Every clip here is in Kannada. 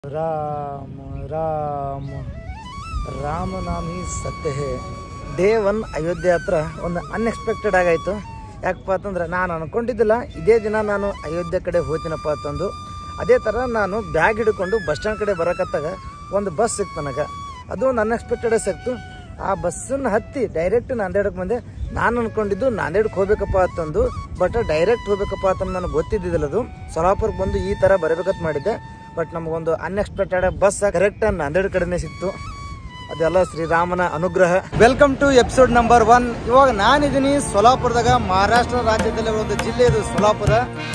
ರಾಮ ರಾಮ ರಾಮ ನಾಮ ಈ ಸತ್ಯ ಹೇ. ಡೇ 1 ಅಯೋಧ್ಯೆ ಹತ್ರ ಒಂದು ಅನ್ಎಕ್ಸ್ಪೆಕ್ಟೆಡ್ ಆಗಾಯಿತು. ಯಾಕಪ್ಪ ಅಂತಂದ್ರೆ ನಾನು ಅನ್ಕೊಂಡಿದ್ದಿಲ್ಲ ಇದೇ ದಿನ ನಾನು ಅಯೋಧ್ಯೆ ಕಡೆ ಹೋಗ್ತೀನಪ್ಪ ಅಂತಂದು. ಅದೇ ಥರ ನಾನು ಬ್ಯಾಗ್ ಹಿಡ್ಕೊಂಡು ಬಸ್ ಸ್ಟ್ಯಾಂಡ್ ಕಡೆ ಬರೋಕತ್ತಾಗ ಒಂದು ಬಸ್ ಸಿಕ್ತು ನನಗೆ. ಅದು ಒಂದು ಅನ್ಎಕ್ಸ್ಪೆಕ್ಟೆಡ್ ಸಿಕ್ತು. ಆ ಬಸ್ಸನ್ನು ಹತ್ತಿ ಡೈರೆಕ್ಟ್ ನಾಂದೇಡಕ್ಕೆ ಬಂದೆ. ನಾನು ಅಂದ್ಕೊಂಡಿದ್ದು ನಾಂದೇಡಕ್ಕೆ ಹೋಗ್ಬೇಕಪ್ಪ ಅಂತಂದು, ಬಟ್ ಡೈರೆಕ್ಟ್ ಹೋಗ್ಬೇಕಪ್ಪ ಅಂತಂದು ನನಗೆ ಗೊತ್ತಿದ್ದಿಲ್ಲ. ಅದು ಸೊಲಾಪುರಕ್ಕೆ ಬಂದು ಈ ಥರ ಬರಬೇಕಂತ ಮಾಡಿದ್ದೆ. ಬಟ್ ನಮಗೊಂದು ಅನ್ಎಕ್ಸ್ಪೆಕ್ಟೆಡ್ ಬಸ್ ಕರೆಕ್ಟ್ ನಾಂದೇಡ್ ಕಡೆನೇ ಸಿಕ್ತು. ಅದೆಲ್ಲ ಶ್ರೀರಾಮನ ಅನುಗ್ರಹ. Welcome to episode number 1. ಇವಾಗ ನಾನಿದ್ದೀನಿ ಸೊಲಾಪುರದಾಗ, ಮಹಾರಾಷ್ಟ್ರ ರಾಜ್ಯದಲ್ಲಿ ಒಂದು ಜಿಲ್ಲೆ ಇದು ಸೊಲಾಪುರ.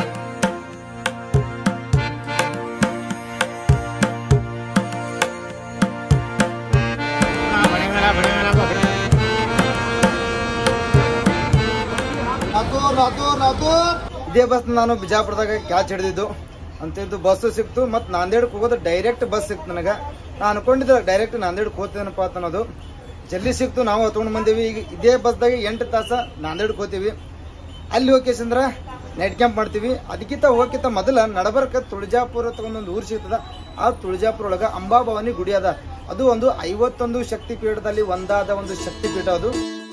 ಇದೇ ಬಸ್ ನಾನು ಬಿಜಾಪುರದಾಗ ಕ್ಯಾಚ್ ಹಿಡಿದಿದ್ದು ಅಂತಿದ್ದು ಬಸ್ಸು ಸಿಕ್ತು. ಮತ್ತು ನಾಂದೇಡಕ್ಕೆ ಹೋಗೋದು ಡೈರೆಕ್ಟ್ ಬಸ್ ಸಿಕ್ತು ನನಗೆ. ನಾನು ಅನ್ಕೊಂಡಿದ್ದೆ ಡೈರೆಕ್ಟ್ ನಾಂದೇಡಕ್ಕೆ ಹೋಗ್ತೇನಪ್ಪ ಅಂತ ಅನ್ನೋದು. ಜಲ್ದಿ ಸಿಕ್ತು. ನಾವು ಹತ್ಕೊಂಡು ಬಂದೀವಿ. ಈಗ ಇದೇ ಬಸ್ದಾಗ 8 ತಾಸು ನಾಂದೇಡಕ್ಕೆ ಹೋಗ್ತೀವಿ. ಅಲ್ಲಿ ಹೋಗ್ಕೇಸಂದ್ರೆ ನೈಟ್ ಕ್ಯಾಂಪ್ ಮಾಡ್ತೀವಿ. ಅದಕ್ಕಿಂತ ಹೋಗಿಂತ ಮೊದಲ ನಡಬರ್ಕ ತುಳಜಾಪುರ ತಗೊಂಡೊಂದು ಊರು ಸಿಗ್ತದ. ಆ ತುಳಜಾಪುರ ಒಳಗೆ ಅಂಬಾಭವಾನಿ ಗುಡಿ ಅದ. ಅದು ಒಂದು 51 ಶಕ್ತಿ ಪೀಠದಲ್ಲಿ ಒಂದಾದ ಒಂದು ಶಕ್ತಿ ಪೀಠ. ಅದು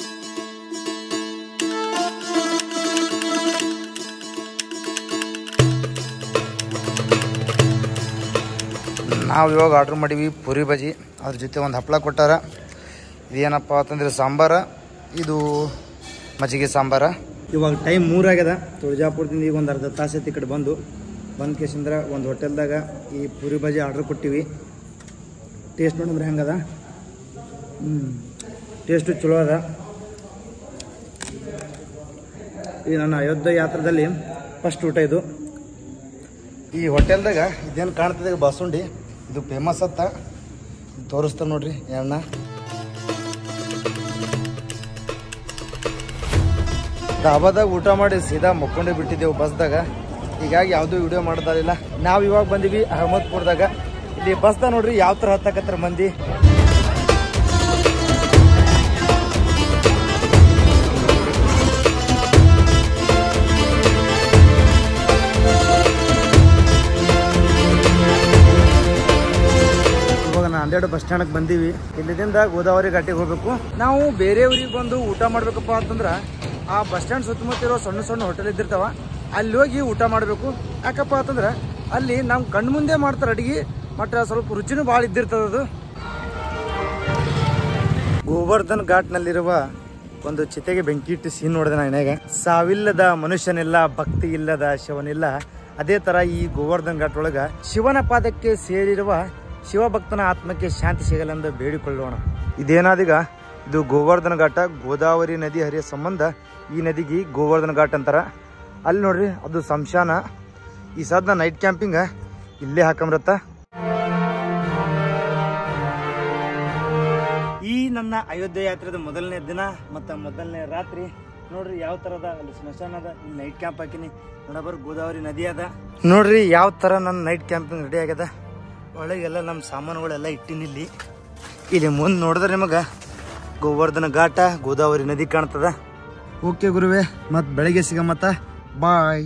ನಾವು ಇವಾಗ ಆರ್ಡ್ರ್ ಮಾಡೀವಿ ಪುರಿ ಬಜಿ. ಅದ್ರ ಜೊತೆ ಒಂದು ಹಪ್ಪಳ ಕೊಟ್ಟಾರ. ಇದೇನಪ್ಪ ಅಂತಂದ್ರೆ ಸಾಂಬಾರ, ಇದು ಮಜ್ಜಿಗೆ ಸಾಂಬಾರ. ಇವಾಗ ಟೈಮ್ 3 ಆಗ್ಯದ. ತುಳಜಾಪುರದಿಂದ ಈಗ ಒಂದು ಅರ್ಧ ತಾಸು ಐತಿ ಈ ಕಡೆ ಬಂದು ಕೇಸಂದ್ರೆ ಒಂದು ಹೋಟೆಲ್ದಾಗ ಈ ಪುರಿ ಬಜಿ ಆರ್ಡ್ರ್ ಕೊಟ್ಟಿವಿ. ಟೇಸ್ಟ್ ನೋಡಿದ್ರೆ ಹೆಂಗದ. ಟೇಸ್ಟು ಚಲೋ ಅದ. ಈ ನನ್ನ ಅಯೋಧ್ಯೆ ಯಾತ್ರದಲ್ಲಿ ಫಸ್ಟ್ ಊಟ ಇದು. ಈ ಹೋಟೆಲ್ದಾಗ ಇದೇನು ಕಾಣ್ತದೆ ಬಾಸುಂಡಿ, ಇದು ಫೇಮಸ್ ಅತ್ತ ತೋರಿಸ್ತಾರೆ ನೋಡ್ರಿ. ಎಣ್ಣ ಧಾಬಾದಾಗ ಊಟ ಮಾಡಿ ಸೀದಾ ಮುಕ್ಕೊಂಡೇ ಬಿಟ್ಟಿದ್ದೆವು ಬಸ್ದಾಗ. ಹೀಗಾಗಿ ಯಾವುದೂ ವಿಡಿಯೋ ಮಾಡ್ತಾರಿಲ್ಲ. ನಾವು ಇವಾಗ ಬಂದೀವಿ ಅಹಮದ್ಪುರದಾಗ. ಇಲ್ಲಿ ಬಸ್ದಾಗ ನೋಡ್ರಿ ಯಾವ ಥರ ಹತ್ತಕತ್ತಾರ ಮಂದಿ. ನಾಂದೇಡ್ ಬಸ್ ಸ್ಟ್ಯಾಂಡ್ಗೆ ಬಂದೀವಿ. ಇಲ್ಲಿಂದ ಗೋದಾವರಿ ಘಾಟಿಗೆ ಹೋಗ್ಬೇಕು. ನಾವು ಬೇರೆ ಊರಿಗೆ ಬಂದು ಊಟ ಮಾಡ್ಬೇಕಪ್ಪ ಅಂತಂದ್ರೆ ಆ ಬಸ್ ಸ್ಟ್ಯಾಂಡ್ ಸುತ್ತಮುತ್ತ ಇರೋ ಸಣ್ಣ ಸಣ್ಣ ಹೋಟೆಲ್ ಇದ್ದಿರ್ತಾವ, ಅಲ್ಲಿ ಹೋಗಿ ಊಟ ಮಾಡಬೇಕು. ಯಾಕಪ್ಪ ಅಂತಂದ್ರೆ ಅಲ್ಲಿ ನಮ್ಮ ಕಣ್ಣು ಮುಂದೆ ಮಾಡ್ತಾರೆ ಅಡಿಗೆ, ಮತ್ತು ಸ್ವಲ್ಪ ರುಚಿನೂ ಭಾಳ ಇದ್ದಿರ್ತದ. ಅದು ಗೋವರ್ಧನ್ ಘಾಟ್ನಲ್ಲಿರುವ ಒಂದು ಚಿತೆಗೆ ಬೆಂಕಿ ಇಟ್ಟು ಸೀನ್ ನೋಡಿದೆ ನಾನು ಏನಾಗ. ಸಾವಿಲ್ಲದ ಮನುಷ್ಯನಿಲ್ಲ, ಭಕ್ತಿ ಇಲ್ಲದ ಶಿವನಿಲ್ಲ. ಅದೇ ಥರ ಈ ಗೋವರ್ಧನ್ ಘಾಟ್ ಒಳಗೆ ಶಿವನ ಪಾದಕ್ಕೆ ಸೇರಿರುವ ಶಿವಭಕ್ತನ ಆತ್ಮಕ್ಕೆ ಶಾಂತಿ ಸಿಗಲೆಂದು ಬೇಡಿಕೊಳ್ಳೋಣ. ಇದೇನಾದೀಗ ಇದು ಗೋವರ್ಧನ ಘಾಟ. ಗೋದಾವರಿ ನದಿ ಹರಿಯೋ ಸಂಬಂಧ ಈ ನದಿಗೆ ಗೋವರ್ಧನ ಘಾಟ್ ಅಂತಾರ. ಅಲ್ಲಿ ನೋಡ್ರಿ ಅದು ಸಂಶಾನ. ಈ ಸದ್ದ ನೈಟ್ ಕ್ಯಾಂಪಿಂಗ್ ಇಲ್ಲೇ ಹಾಕಂಬ್ರತ್ತ. ಈ ನನ್ನ ಅಯೋಧ್ಯೆ ಯಾತ್ರೆದ ಮೊದಲನೇ ದಿನ ಮತ್ತು ಮೊದಲನೇ ರಾತ್ರಿ ನೋಡ್ರಿ ಯಾವ ಥರದ ಅಲ್ಲಿ ಸ್ಮಶಾನ ಅದ. ಇಲ್ಲಿ ನೈಟ್ ಕ್ಯಾಂಪ್ ಹಾಕಿನಿ. ನೋಡಬರ್ ಗೋದಾವರಿ ನದಿ ಅದ. ನೋಡ್ರಿ ಯಾವ ಥರ ನನ್ನ ನೈಟ್ ಕ್ಯಾಂಪಿಂಗ್ ರೆಡಿ ಆಗ್ಯದ. ಒಳಗೆಲ್ಲ ನಮ್ಮ ಸಾಮಾನುಗಳೆಲ್ಲ ಇಟ್ಟಿನಿಲ್ಲಿ. ಇಲ್ಲಿ ಮುಂದೆ ನೋಡಿದ್ರೆ ನಿಮಗೆ ಗೋವರ್ಧನ ಘಾಟ, ಗೋದಾವರಿ ನದಿ ಕಾಣ್ತದ. ಓಕೆ ಗುರುವೆ, ಮತ್ತು ಬೆಳಗ್ಗೆ ಸಿಗ ಮತ್ತ ಬಾಯ್.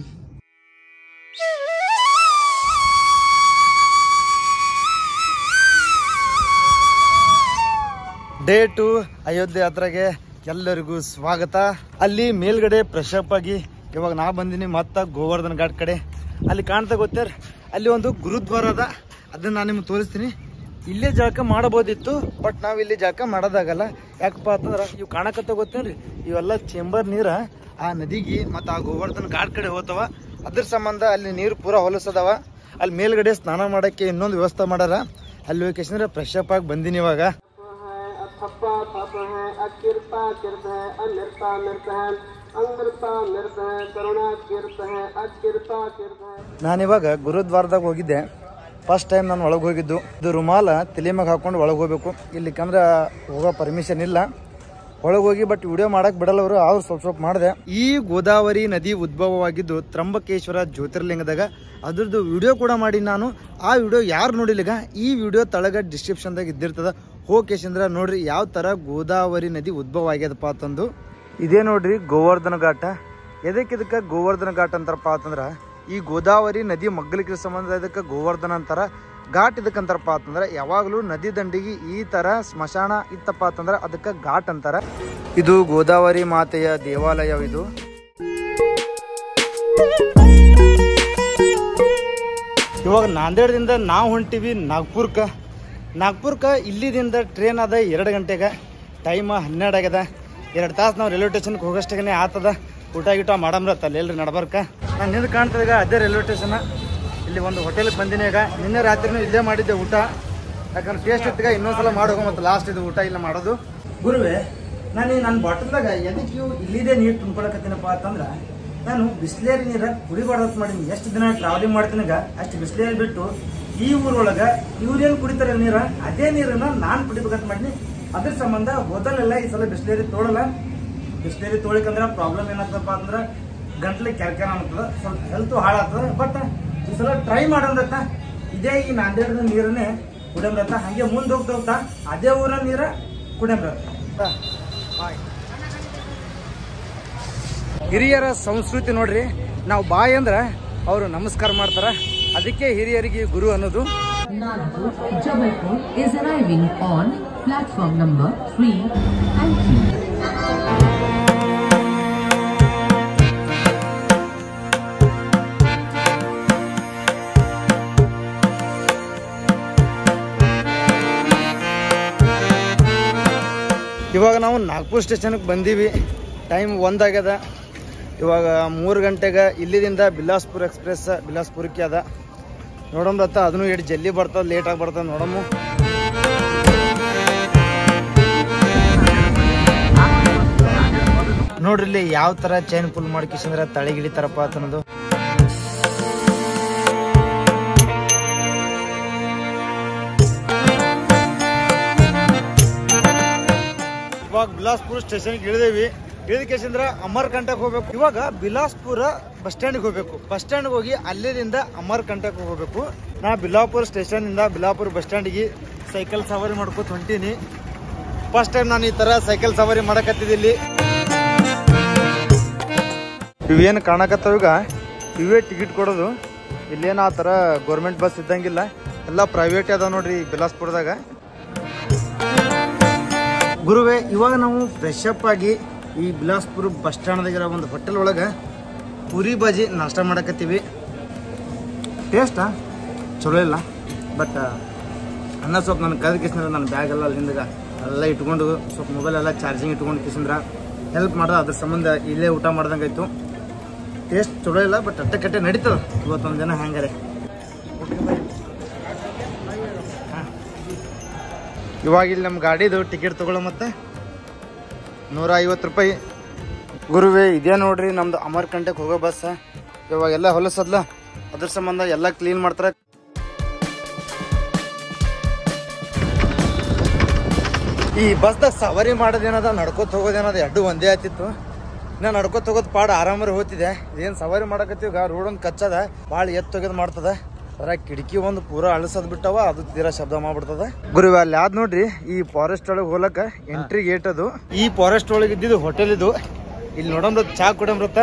ಡೇ 2 ಅಯೋಧ್ಯೆ ಯಾತ್ರೆಗೆ ಎಲ್ಲರಿಗೂ ಸ್ವಾಗತ. ಅಲ್ಲಿ ಮೇಲ್ಗಡೆ ಫ್ರೆಶ್ ಅಪ್ ಆಗಿ ಇವಾಗ ನಾ ಬಂದೀನಿ ಮತ್ತೆ ಗೋವರ್ಧನ ಘಾಟ್ ಕಡೆ. ಅಲ್ಲಿ ಕಾಣ್ತಾ ಗೊತ್ತೇರಿ, ಅಲ್ಲಿ ಒಂದು ಗುರುದ್ವಾರ ಅದ. ಅದನ್ನ ನಾನು ನಿಮ್ಗೆ ತೋರಿಸ್ತೀನಿ. ಇಲ್ಲೇ ಜಳಕ ಮಾಡಬಹುದಿತ್ತು, ಬಟ್ ನಾವು ಇಲ್ಲಿ ಜಳಕ ಮಾಡೋದಾಗಲ್ಲ. ಯಾಕಪ್ಪ ಅಂತಂದ್ರೆ ಇವು ಕಾಣಕತ್ತ ಗೊತ್ತೇನ್ರಿ, ಇವೆಲ್ಲ ಚೇಂಬರ್ ನೀರು ಆ ನದಿಗೆ ಮತ್ತು ಆ ಗೋವರ್ಧನ ಘಾಟ್ ಕಡೆ ಹೋಗ್ತಾವ. ಅದ್ರ ಸಂಬಂಧ ಅಲ್ಲಿ ನೀರು ಪೂರಾ ಹೊಲಸದಾವ. ಅಲ್ಲಿ ಮೇಲ್ಗಡೆ ಸ್ನಾನ ಮಾಡೋಕ್ಕೆ ಇನ್ನೊಂದು ವ್ಯವಸ್ಥೆ ಮಾಡ್ಯಾರ. ಅಲ್ಲಿ ಹೋಗಿ ಫ್ರೆಶ್ ಅಪ್ ಆಗಿ ಬಂದೀನಿ ಇವಾಗ. ನಾನಿವಾಗ ಗುರುದ್ವಾರದಾಗ ಹೋಗಿದ್ದೆ. ಫಸ್ಟ್ ಟೈಮ್ ನಾನು ಒಳಗೆ ಹೋಗಿದ್ದು. ಇದು ರುಮಾಲ ತಲೆ ಮ್ಯಾಗ ಹಾಕೊಂಡು ಒಳಗೆ ಹೋಗ್ಬೇಕು. ಇಲ್ಲಿ ಕ್ಯಾಮ್ರಾ ಹೋಗೋ ಪರ್ಮಿಷನ್ ಇಲ್ಲ ಒಳಗೆ ಹೋಗಿ. ಬಟ್ ವಿಡಿಯೋ ಮಾಡಕ್ಕೆ ಬಿಡಲ್ಲ ಅವರು. ಅವ್ರು ಸ್ವಲ್ಪ ಮಾಡಿದೆ. ಈ ಗೋದಾವರಿ ನದಿ ಉದ್ಭವವಾಗಿದ್ದು ತ್ರಂಬಕೇಶ್ವರ ಜ್ಯೋತಿರ್ಲಿಂಗದಾಗ. ಅದ್ರದ್ದು ವಿಡಿಯೋ ಕೂಡ ಮಾಡಿ ನಾನು. ಆ ವಿಡಿಯೋ ಯಾರು ನೋಡಿಲಿಗ ಈ ವಿಡಿಯೋ ತಳಗ ಡಿಸ್ಕ್ರಿಪ್ಷನ್ದಾಗ ಇದ್ದಿರ್ತದ. ಹೋಗೇಶಂದ್ರ ನೋಡ್ರಿ ಯಾವ ಥರ ಗೋದಾವರಿ ನದಿ ಉದ್ಭವ ಆಗ್ಯದಪ್ಪ ಅಂತಂದು. ಇದೇ ನೋಡ್ರಿ ಗೋವರ್ಧನ ಘಾಟ. ಇದಕ್ಕೆ ಗೋವರ್ಧನ ಘಾಟ್ ಅಂತಾರಪ್ಪ ಅಂತಂದ್ರೆ ಈ ಗೋದಾವರಿ ನದಿ ಮಗ್ಗಲಿಕ್ಕೆ ಸಂಬಂಧ ಇದಕ್ಕೆ ಗೋವರ್ಧನ ಅಂತಾರ. ಘಾಟ್ ಇದಕ್ಕಂತಾರಪ್ಪ ಅಂತಂದ್ರೆ ಯಾವಾಗಲೂ ನದಿ ದಂಡಿಗೆ ಈ ಥರ ಸ್ಮಶಾನ ಇತ್ತಪ್ಪ ಅಂತಂದ್ರೆ ಅದಕ್ಕೆ ಘಾಟ್ ಅಂತಾರೆ. ಇದು ಗೋದಾವರಿ ಮಾತೆಯ ದೇವಾಲಯವಿದು. ಇವಾಗ ನಾಂದೇಡದಿಂದ ನಾವು ಹೊಂಟಿವಿ ನಾಗ್ಪುರ್ಕ್ಕೆ ಇಲ್ಲಿದಿಂದ ಟ್ರೈನ್ ಅದ 2 ಗಂಟೆಗೆ, ಟೈಮ್ 12 ಆಗ್ಯದ. 2 ತಾಸು ನಾವು ರೈಲ್ವೆ ಸ್ಟೇಷನ್ಗೆ ಹೋಗೋಷ್ಟಾಗೇ ಆತದ. ಊಟ ಗೀಟ ಮಾಡಮ್ರತ್ತ ಎಲ್ರಿ ನಡ್ಬರ್ಕ. ನಾನು ನಿಂದು ಕಾಣ್ತದೆ ಈಗ ಅದೇ ರೈಲ್ವೆ ಸ್ಟೇಷನ್. ಇಲ್ಲಿ ಒಂದು ಹೋಟೆಲ್ಗೆ ಬಂದಿನಿ. ಈಗ ನಿನ್ನೆ ರಾತ್ರಿನೂ ಇಲ್ಲೇ ಮಾಡಿದ್ದೆ ಊಟ, ಯಾಕಂದ್ರೆ ಟೇಸ್ಟ್ ಇತ್ತಿಗ ಇನ್ನೊಂದ್ಸಲ ಮಾಡೋದು ಮತ್ತು ಲಾಸ್ಟ್ ಇದು ಊಟ ಇಲ್ಲ ಮಾಡೋದು. ಗುರುವೇ, ನಾನು ನನ್ನ ಬಾಟಲ್ದಾಗ ಎದಕ್ಕೆ ಇಲ್ಲಿದೆ ನೀರು ತುಂಬ್ಕೊಳಕತ್ತೀನಪ್ಪ ಅಂತಂದ್ರೆ, ನಾನು ಬಿಸ್ಲೇರಿ ನೀರು ಕುಡಿಬಾರ್ದು ಮಾಡೀನಿ. ಎಷ್ಟು ದಿನ ಟ್ರಾವೆಲಿಂಗ್ ಮಾಡ್ತೀನಾಗ ಅಷ್ಟು ಬಿಸ್ಲೇರಿ ಬಿಟ್ಟು ಈ ಊರೊಳಗೆ ಇವ್ರೇನು ಕುಡಿತಾರೆ ನೀರು, ಅದೇ ನೀರನ್ನು ನಾನು ಕುಡಿಬೇಕಂತ ಮಾಡೀನಿ. ಅದ್ರ ಸಂಬಂಧ ಮೊದಲೆಲ್ಲ ಈ ಸಲ ಬಿಸ್ಲೇರಿ ತೋಳಲ್ಲ. ಬಿಸ್ಲೇರಿ ತೋಳಿಕಂದ್ರೆ ಪ್ರಾಬ್ಲಮ್ ಏನಾಗ್ತದಪ್ಪ ಅಂದ್ರೆ ಗಂಟ್ಲಿಗೆ ಕೆರ್ಕೆನ ಆಗ್ತದೆ, ಸ್ವಲ್ಪ ಹೆಲ್ತ್ ಹಾಳಾಗ್ತದೆ. ಬಟ್ ಈ ಸಲ ಟ್ರೈ ಮಾಡೋದತ್ತ ಇದೇ ಈ ನಾಂದೇಡದ ನೀರನ್ನೇ ಕುಡಿಯಮ್ರತ್ತ. ಹಂಗೆ ಮುಂದೆ ಹೋಗ್ತಾ ಅದೇ ಊರ ನೀರ ಕುಡಿಯಮ್ರತ್ತ. ಹಿರಿಯರ ಸಂಸ್ಕೃತಿ ನೋಡ್ರಿ, ನಾವು ಬಾಯಿ ಅಂದ್ರೆ ಅವರು ನಮಸ್ಕಾರ ಮಾಡ್ತಾರ, ಅದಕ್ಕೆ ಹಿರಿಯರಿಗೆ ಗುರು ಅನ್ನೋದು. Jabalpur is arriving on platform number 3. Thank you. ಇವಾಗ ನಾವು ನಾಗ್ಪುರ್ ಸ್ಟೇಷನ್ಗೆ ಬಂದೀವಿ. ಟೈಮ್ 1 ಆಗ್ಯದ. ಇವಾಗ 3 ಗಂಟೆಗೆ ಇಲ್ಲಿದಿಂದ ಬಿಲಾಸ್ಪುರ್ ಎಕ್ಸ್ಪ್ರೆಸ್ ಬಿಲಾಸ್ಪುರಕ್ಕೆ ಅದ. ನೋಡಮ್ರತ್ತ ಅದನ್ನು ಎಷ್ಟು ಜಲ್ದಿ ಬರ್ತದೆ ಲೇಟಾಗಿ ಬರ್ತದೆ ನೋಡಮ್ಮ. ನೋಡ್ರಿ ಇಲ್ಲಿ ಯಾವ ಥರ ಚೈನ್ ಫುಲ್ ಮಾಡ್ಕಿಸಂದ್ರೆ ತಳಿಗಿಳಿತಾರಪ್ಪ ಅನ್ನೋದು. ಇವಾಗ ಬಿಲಾಸ್ಪುರ ಸ್ಟೇಷನ್ಗೆ ಇಳಿದೇವಿ. ಇಳಿದಕ್ಕೆಂದ್ರೆ ಅಮರ್ಕಂಟಕ್ಕೆ ಹೋಗ್ಬೇಕು. ಇವಾಗ ಬಿಲಾಸ್ಪುರ ಬಸ್ ಸ್ಟ್ಯಾಂಡ್ಗೆ ಹೋಗ್ಬೇಕು. ಬಸ್ ಸ್ಟ್ಯಾಂಡ್ಗೆ ಹೋಗಿ ಅಲ್ಲಿಂದ ಅಮರ್ಕಂಟಕ್ಕೆ ಹೋಗ್ಬೇಕು. ನಾ ಬಿಲಾಪುರ ಸ್ಟೇಷನಿಂದ ಬಿಲಾಪುರ ಬಸ್ ಸ್ಟ್ಯಾಂಡಿಗೆ ಸೈಕಲ್ ಸವಾರಿ ಮಾಡ್ಕೊತ ಹೊಂಟೀನಿ. ಫಸ್ಟ್ ಟೈಮ್ ನಾನು ಈ ಥರ ಸೈಕಲ್ ಸವಾರಿ ಮಾಡಕತ್ತಿದ್ದಿಲ್ಲಿ. ಇವೇನು ಕಾಣಕತ್ತಾವ ಈಗ ಇವೇ ಟಿಕೆಟ್ ಕೊಡೋದು. ಇಲ್ಲೇನು ಆ ಥರ ಗೌರ್ಮೆಂಟ್ ಬಸ್ ಇದ್ದಂಗಿಲ್ಲ, ಎಲ್ಲ ಪ್ರೈವೇಟ್ ಅದಾವ ನೋಡ್ರಿ ಬಿಲಾಸ್ಪುರದಾಗ. ಗುರುವೇ, ಇವಾಗ ನಾವು ಫ್ರೆಶ್ ಅಪ್ ಆಗಿ ಈ ಬಿಲಾಸ್ಪುರ ಬಸ್ ಸ್ಟ್ಯಾಂಡ್ದಾಗಿರೋ ಒಂದು ಹೋಟೆಲ್ ಒಳಗೆ ಪೂರಿ ಬಾಜಿ ನಾಷ್ಟ ಮಾಡಕತ್ತೀವಿ. ಟೇಸ್ಟಾ ಚಲೋ ಇಲ್ಲ, ಬಟ್ ಅನ್ನ ಸ್ವಲ್ಪ ನನ್ನ ಕದ ಕಿಸಂದ್ರೆ ನನ್ನ ಬ್ಯಾಗ್ ಎಲ್ಲ ಅಲ್ಲಿಂದಾಗ ಎಲ್ಲ ಇಟ್ಕೊಂಡು ಸ್ವಲ್ಪ ಮೊಬೈಲ್ ಎಲ್ಲ ಚಾರ್ಜಿಂಗ್ ಇಟ್ಕೊಂಡು ಕಿಸಂದ್ರೆ ಹೆಲ್ಪ್ ಮಾಡೋದು. ಅದ್ರ ಸಂಬಂಧ ಇಲ್ಲೇ ಊಟ ಮಾಡ್ದಂಗೆ ಆಯಿತು. ಟೇಸ್ಟ್ ಚಲೋ ಇಲ್ಲ, ಬಟ್ ಅಟ್ಟೆ ನಡೀತದೆ ಇವತ್ತೊಂದು ದಿನ ಹ್ಯಾಂಗಾರೆ. ಇವಾಗ ಇಲ್ಲಿ ನಮ್ಮ ಗಾಡಿದು ಟಿಕೆಟ್ ತೊಗೊಳ್ಳೋ ಮತ್ತೆ 150 ರೂಪಾಯಿ. ಗುರುವೇ, ಇದೇ ನೋಡ್ರಿ ನಮ್ದು ಅಮರ್ಕಂಟಕ್ಕೆ ಹೋಗೋ ಬಸ್. ಇವಾಗೆಲ್ಲ ಹೊಲಸದ್ಲ, ಅದ್ರ ಸಂಬಂಧ ಎಲ್ಲ ಕ್ಲೀನ್ ಮಾಡ್ತಾರೆ. ಈ ಬಸ್ದಾಗ ಸವಾರಿ ಮಾಡೋದೇನದ ನಡ್ಕೋತ ಹೋಗೋದೇನದ ಎರಡು ಒಂದೇ ಆಯ್ತಿತ್ತು. ನಾ ನಡ್ಕೋತ ಹೋಗೋದು ಪಾಡ ಆರಾಮರಿ ಹೋಗ್ತಿದೆ. ಏನು ಸವಾರಿ ಮಾಡಕತ್ತೀವಿ ರೋಡ್ ಒಂದು ಕಚ್ಚದ, ಭಾಳ ಎತ್ತೊಗೆದು ಮಾಡ್ತದ. ಅದ್ರ ಕಿಟಕಿ ಒಂದು ಪೂರಾ ಅಳಸದ್ ಬಿಟ್ಟವ, ಅದು ತೀರಾ ಶಬ್ದ ಮಾಡ್ಬಿಡ್ತದ. ಗುರು ಅಲ್ಲಿ ಯಾವ್ದು ನೋಡ್ರಿ, ಈ ಫಾರೆಸ್ಟ್ ಒಳಗೆ ಹೋಲಕ್ಕ ಎಂಟ್ರಿ ಗೇಟ್ ಅದು. ಈ ಫಾರೆಸ್ಟ್ ಒಳಗೆ ಇದ್ದಿದ್ದು ಹೋಟೆಲ್ ಇದು. ಇಲ್ಲಿ ನೋಡಮ್ರ ಚಾ ಕೊಡಮ್ರತ್ತ.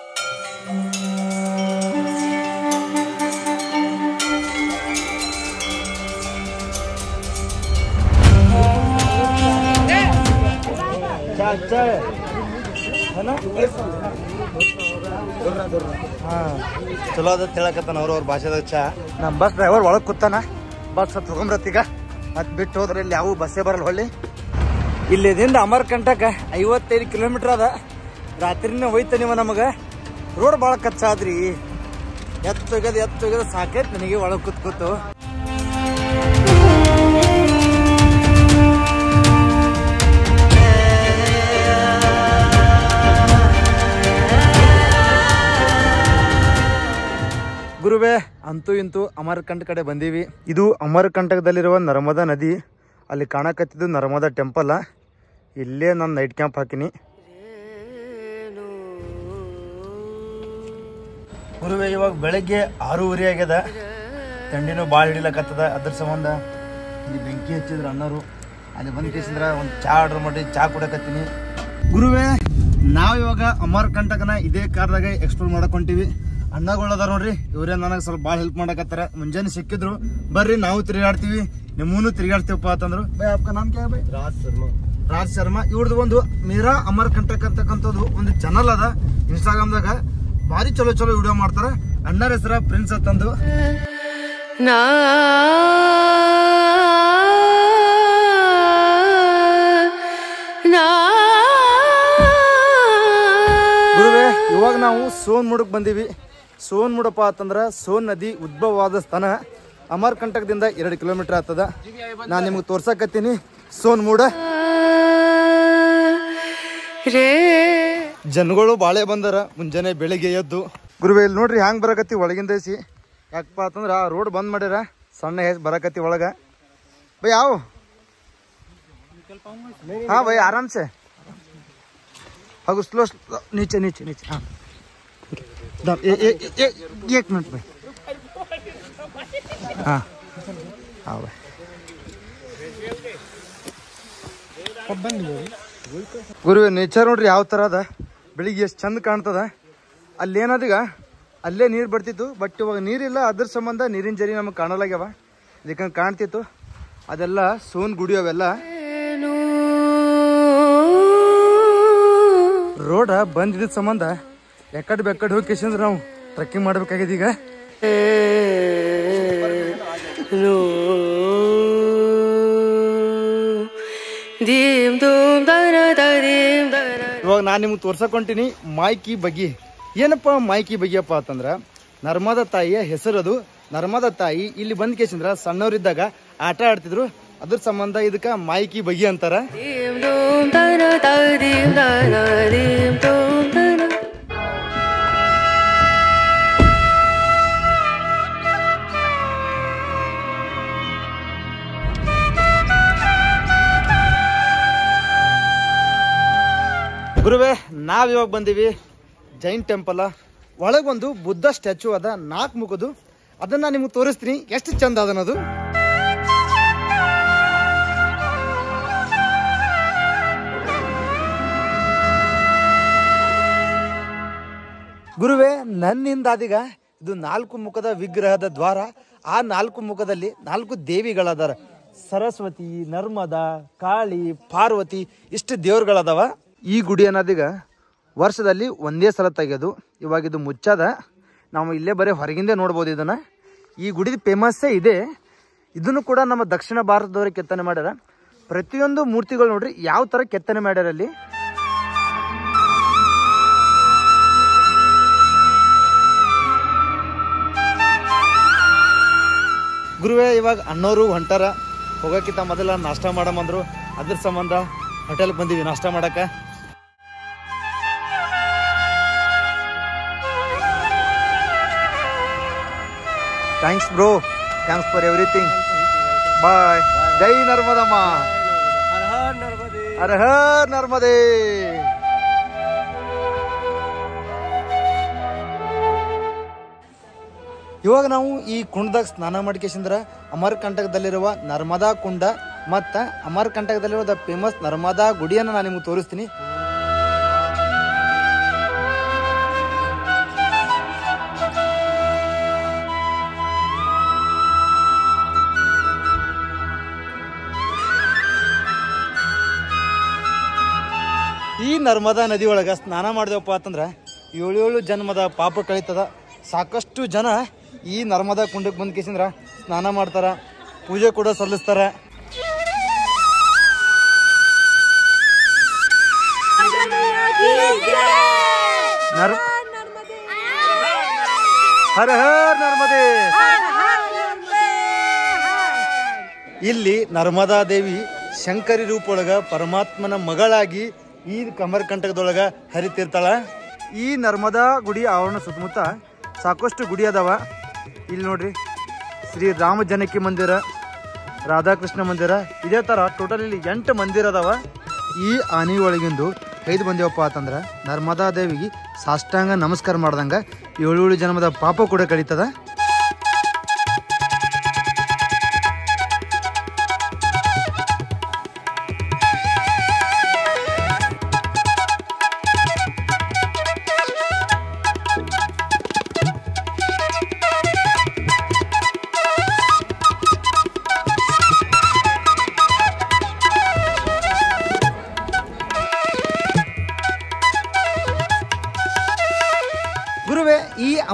ಚಲೋ ಅದ ತಿಳಕತ್ತಾನ ಅವ್ರವ್ರ ಭಾಷೆದಾಗ ಚಾ. ನಮ್ಮ ಬಸ್ ಡ್ರೈವರ್ ಒಳಗೆ ಕೂತಾನ. ಬಸ್ ತಗೊಂಬ್ರತ್ತೀಗ ಮತ್ತೆ ಬಿಟ್ಟು ಹೋದ್ರೆ ಇಲ್ಲಿ ಯಾವ ಬಸ್ಸೇ ಬರಲ್ಲ. ಹೊಳ್ಳಿ ಇಲ್ಲಿದಿಂದ ಅಮರ್ಕಂಟಕ್ಕೆ 55 ಕಿಲೋಮೀಟರ್ ಅದ. ರಾತ್ರಿನೇ ಹೋಯ್ತ ನೀವು ನಮಗೆ. ರೋಡ್ ಭಾಳ ಕಚ್ಚಾದ್ರಿ, ಎತ್ತೊಗ್ಯದ ಸಾಕೈತಿ ನನಗೆ ಒಳಗೆ ಕೂತು. ಗುರುವೇ, ಅಂತೂ ಇಂತೂ ಅಮರ್ಕಂಟ ಕಡೆ ಬಂದೀವಿ. ಇದು ಅಮರ್ಕಂಟಕದಲ್ಲಿರುವ ನರ್ಮದಾ ನದಿ. ಅಲ್ಲಿ ಕಾಣಕತ್ತಿದ್ದು ನರ್ಮದಾ ಟೆಂಪಲ್. ಇಲ್ಲೇ ನಾನು ನೈಟ್ ಕ್ಯಾಂಪ್ ಹಾಕಿನಿ. ಗುರುವೇ, ಇವಾಗ ಬೆಳಗ್ಗೆ 6:30 ಆಗ್ಯದ. ಥಂಡಿನೂ ಭಾಳ ಹಿಡಿಲಕತ್ತದ. ಅದ್ರ ಸಂಬಂಧ ಇಲ್ಲಿ ಬೆಂಕಿ ಹಚ್ಚಿದ್ರು ಅಣ್ಣರು. ಅಲ್ಲಿ ಬಂದು ಕೇಸಿಂದ್ರ ಒಂದು ಚಾ ಆರ್ಡರ್ ಮಾಡಿ ಚಾ ಕುಡಕತ್ತೀನಿ. ಗುರುವೇ, ನಾವು ಇವಾಗ ಅಮರ್ಕಂಟಕನ ಇದೇ ಕಾರ್ದಾಗ ಎಕ್ಸ್ಪ್ಲೋರ್ ಮಾಡಕ್ ಹೊಂಟೀವಿ. ಅಣ್ಣಗಳದಾರ ನೋಡ್ರಿ, ಇವ್ರೇ ನನಗೆ ಸ್ವಲ್ಪ ಭಾಳ ಹೆಲ್ಪ್ ಮಾಡಕತ್ತಾರ. ಮುಂಜಾನೆ ಸಿಕ್ಕಿದ್ರು ಬರ್ರಿ ನಾವು ತಿರುಗಾಡ್ತೀವಿ, ನಿಮ್ಮೂನು ತಿರುಗಾಡ್ತೀವಪ್ಪ ಅಂತಂದ್ರು. ಬೈ आपका नाम क्या है भाई? ರಾಜ್ ಶರ್ಮಾ. ಇವ್ರದ್ದು ಒಂದು ಮೀರಾ ಅಮರ್ ಕಂಟಕ್ ಅಂತಕ್ಕಂಥದ್ದು ಒಂದು ಚಾನಲ್ ಅದ ಇನ್ಸ್ಟಾಗ್ರಾಮ್ದಾಗ. ಭಾರಿ ಚಲೋ ಚಲೋ ವಿಡಿಯೋ ಮಾಡ್ತಾರ. ಅಣ್ಣರ ಹೆಸರ ಪ್ರಿನ್ಸ್ ಅಂತಂದು. ಗುರುವೇ, ಇವಾಗ ನಾವು ಸೋನ್ ಮುಡಕ್ ಬಂದೀವಿ. ಸೋನ್ ಮುಡಪ್ಪ ಅಂತಂದ್ರೆ ಸೋನ್ ನದಿ ಉದ್ಭವವಾದ ಸ್ಥಾನ. ಅಮರ್ ಕಂಟಕದಿಂದ 2 ಕಿಲೋಮೀಟರ್ ಆಗ್ತದ. ನಾನು ನಿಮ್ಗೆ ತೋರ್ಸಕತ್ತೀನಿ ಸೋನ್ ಮೂಡ. ಜನಗಳು ಬಾಳೆ ಬಂದಾರ ಮುಂಜಾನೆ ಬೆಳಿಗ್ಗೆ ಎದ್ದು. ಗುರುವೇ ಇಲ್ಲಿ ನೋಡ್ರಿ ಹ್ಯಾಂಗ್ ಬರಕತ್ತಿ ಒಳಗಿಂದ ಐಸಿ. ಯಾಕಪ್ಪ ಅಂತಂದ್ರ ಆ ರೋಡ್ ಬಂದ್ ಮಾಡ್ಯಾರ, ಸಣ್ಣ ಬರಕತ್ತಿ ಒಳಗ. ಬೈ ಯಾವ ಹಾ ಬೈ ಆರಾಮ್ಸೆ ಹಾಗೂ ಸ್ಲೋ नीचे नीचे नीचे हाँ एक मिनट भाई हाँ हाँ भाई ಗುರುವೆ ನೇಚರ್ ನೋಡ್ರಿ ಯಾವ ಥರ ಅದ. ಬೆಳಿಗ್ಗೆ ಎಷ್ಟು ಚಂದ ಕಾಣ್ತದ. ಅಲ್ಲೇನದೀಗ ಅಲ್ಲೇ ನೀರು ಬರ್ತಿತ್ತು, ಬಟ್ ಇವಾಗ ನೀರಿಲ್ಲ. ಅದ್ರ ಸಂಬಂಧ ನೀರಿನ ಜರಿ ನಮಗೆ ಕಾಣಲಾಗ್ಯಾವ. ಇದಕ್ಕೆ ಕಾಣ್ತಿತ್ತು ಅದೆಲ್ಲ ಸೋನ್ ಗುಡಿ. ಅವೆಲ್ಲ ರೋಡ ಬಂದಿದ್ದ ಸಂಬಂಧ ಎಕಡೆ ಬೆಕ್ಕಡೆ ಹೋಗಿ ಕೇಸಂದ್ರೆ ನಾವು ಟ್ರೆಕ್ಕಿಂಗ್ ಮಾಡ್ಬೇಕಾಗಿದೆ ಈಗ. ಇವಾಗ ನಾನು ನಿಮ್ಗೆ ತೋರ್ಸಕೊಂತೀನಿ ಮಾಯ್ಕಿ ಬಗಿ. ಏನಪ್ಪ ಮಾಯ್ಕಿ ಬಗಿಯಪ್ಪ ಅಂತಂದ್ರ ನರ್ಮದಾ ತಾಯಿಯ ಹೆಸರದು. ನರ್ಮದಾ ತಾಯಿ ಇಲ್ಲಿ ಬಂದ್ ಕೇಸಂದ್ರ ಸಣ್ಣವರಿದ್ದಾಗ ಆಟ ಆಡ್ತಿದ್ರು, ಅದ್ರ ಸಂಬಂಧ ಇದಕ್ಕ ಮಾಯ್ಕಿ ಬಗಿ ಅಂತಾರ. ಗುರುವೇ, ನಾವ್ ಇವಾಗ ಬಂದೀವಿ ಜೈನ್ ಟೆಂಪಲ್. ಒಳಗೊಂದು ಬುದ್ಧ ಸ್ಟ್ಯಾಚು ಅದ 4 ಮುಖದ್ದು. ಅದನ್ನ ನಿಮ್ಗೆ ತೋರಿಸ್ತೀನಿ ಎಷ್ಟು ಚಂದ ಅದನ್ನದು. ಗುರುವೇ, ನನ್ನಿಂದ ಅದೀಗ ಇದು 4 ಮುಖದ ವಿಗ್ರಹದ ದ್ವಾರ. ಆ 4 ಮುಖದಲ್ಲಿ 4 ದೇವಿಗಳದಾರ. ಸರಸ್ವತಿ, ನರ್ಮದಾ, ಕಾಳಿ, ಪಾರ್ವತಿ, ಇಷ್ಟು ದೇವ್ರುಗಳದಾವ. ಈ ಗುಡಿ ಅನ್ನೋದೀಗ ವರ್ಷದಲ್ಲಿ ಒಂದೇ ಸಲ ತೆಗೆಯೋದು. ಇವಾಗ ಇದು ಮುಚ್ಚದ. ನಾವು ಇಲ್ಲೇ ಬರೀ ಹೊರಗಿಂದೇ ನೋಡ್ಬೋದು ಇದನ್ನ. ಈ ಗುಡಿ ಫೇಮಸ್ಸೇ ಇದೆ. ಇದನ್ನು ಕೂಡ ನಮ್ಮ ದಕ್ಷಿಣ ಭಾರತದವರೇ ಕೆತ್ತನೆ ಮಾಡ್ಯಾರ. ಪ್ರತಿಯೊಂದು ಮೂರ್ತಿಗಳು ನೋಡ್ರಿ ಯಾವ ತರ ಕೆತ್ತನೆ ಮಾಡ್ಯಾರ ಅಲ್ಲಿ. ಗುರುವೇ, ಇವಾಗ ಅಣ್ಣವರು ಹೊಂಟಾರ. ಹೋಗಕ್ಕಿಂತ ಮೊದಲ ನಾಷ್ಟ ಮಾಡಮಂದ್ರು. ಅದ್ರ ಸಂಬಂಧ ಹೋಟೆಲ್ಗೆ ಬಂದೀವಿ ನಾಷ್ಟ ಮಾಡಕ. Thanks bro, thanks for everything. Bye. ಜೈ ನರ್ಮದಮ್ಮ. ಹರ ಹರ್ ನರ್ಮದೇ. ಇವಾಗ ನಾವು ಈ ಕುಂಡದಾಗ ಸ್ನಾನ ಮಾಡ್ಕೇಶಂದ್ರ ಅಮರ್ ಕಂಟಕದಲ್ಲಿರುವ ನರ್ಮದಾ ಕುಂಡ ಮತ್ತ ಅಮರ್ ಕಂಟಕದಲ್ಲಿರುವ ಫೇಮಸ್ ನರ್ಮದಾ ಗುಡಿಯನ್ನು ನಾನು ನಿಮ್ಗೆ ತೋರಿಸ್ತೀನಿ. ಈ ನರ್ಮದಾ ನದಿ ಒಳಗ ಸ್ನಾನ ಮಾಡಿದೆವಪ್ಪ ಅಂತಂದ್ರ 7 ಜನ್ಮದ ಪಾಪ ಕಳೀತದ. ಸಾಕಷ್ಟು ಜನ ಈ ನರ್ಮದಾ ಕುಂಡಕ್ಕೆ ಬಂದ್ ಕೇಸಂದ್ರ ಸ್ನಾನ ಮಾಡ್ತಾರ, ಪೂಜೆ ಕೂಡ ಸಲ್ಲಿಸ್ತಾರ. ಹರ ಹರ್ ನರ್ಮದೇ. ಇಲ್ಲಿ ನರ್ಮದಾ ದೇವಿ ಶಂಕರಿ ರೂಪೊಳಗ ಪರಮಾತ್ಮನ ಮಗಳಾಗಿ ಈ ಕಮರ್ ಕಂಟಕದೊಳಗ ಹರಿತಿರ್ತಾಳ. ಈ ನರ್ಮದಾ ಗುಡಿ ಆವರಣ ಸುತ್ತಮುತ್ತ ಸಾಕಷ್ಟು ಗುಡಿ ಅದಾವ. ಇಲ್ಲಿ ನೋಡ್ರಿ ಶ್ರೀ ರಾಮ ಜನಕಿ ಮಂದಿರ, ರಾಧಾಕೃಷ್ಣ ಮಂದಿರ, ಇದೇ ತರ ಟೋಟಲ್ ಇಲ್ಲಿ 8 ಮಂದಿರ ಅದಾವ. ಈ ಆನೆ ಒಳಗಿಂದು 5 ಬಂದೇವಪ್ಪ ಅಂತಂದ್ರ ನರ್ಮದಾ ದೇವಿಗೆ ಸಾಷ್ಟಾಂಗ ನಮಸ್ಕಾರ ಮಾಡ್ದಂಗ 7 ಜನ್ಮದ ಪಾಪ ಕೂಡ ಕಳೀತದ.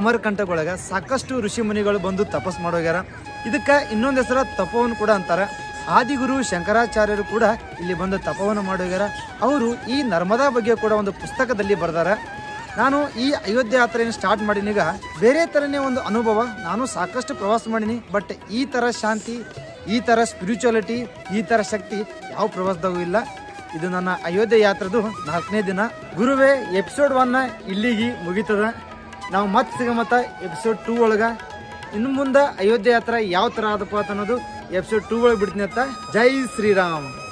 ಅಮರಕಂಟಕದೊಳಗೆ ಸಾಕಷ್ಟು ಋಷಿ ಮುನಿಗಳು ಬಂದು ತಪಸ್ ಮಾಡೋಗ್ಯಾರ. ಇದಕ್ಕೆ ಇನ್ನೊಂದು ಹೆಸರು ತಪೋವನ್ ಕೂಡ ಅಂತಾರೆ. ಆದಿಗುರು ಶಂಕರಾಚಾರ್ಯರು ಕೂಡ ಇಲ್ಲಿ ಬಂದು ತಪವನ್ನು ಮಾಡೋಗ್ಯಾರ. ಅವರು ಈ ನರ್ಮದಾ ಬಗ್ಗೆ ಕೂಡ ಒಂದು ಪುಸ್ತಕದಲ್ಲಿ ಬರ್ದಾರ. ನಾನು ಈ ಅಯೋಧ್ಯೆ ಯಾತ್ರೆಯನ್ನು ಸ್ಟಾರ್ಟ್ ಮಾಡೀನೀಗ ಬೇರೆ ಥರನೇ ಒಂದು ಅನುಭವ. ನಾನು ಸಾಕಷ್ಟು ಪ್ರವಾಸ ಮಾಡೀನಿ, ಬಟ್ ಈ ಥರ ಶಾಂತಿ, ಈ ಥರ ಸ್ಪಿರಿಚುಯಾಲಿಟಿ, ಈ ಥರ ಶಕ್ತಿ ಯಾವ ಪ್ರವಾಸದಾಗೂ ಇಲ್ಲ. ಇದು ನನ್ನ ಅಯೋಧ್ಯೆ ಯಾತ್ರೆದು 4ನೇ ದಿನ. ಗುರುವೇ, ಎಪಿಸೋಡ್ 1 ಇಲ್ಲಿಗೆ ಮುಗೀತದ. ನಾವು ಮತ್ತೆ ಸಿಗಮತ್ತ ಎಪಿಸೋಡ್ 2 ಒಳಗೆ. ಇನ್ನು ಮುಂದೆ ಅಯೋಧ್ಯೆ ಯಾತ್ರೆ ಯಾವ ಥರ ಆದಪ್ಪ ಅನ್ನೋದು ಎಪಿಸೋಡ್ 2 ಒಳಗೆ ಬಿಡ್ತೀನಿ ಅಂತ. ಜೈ ಶ್ರೀರಾಮ್.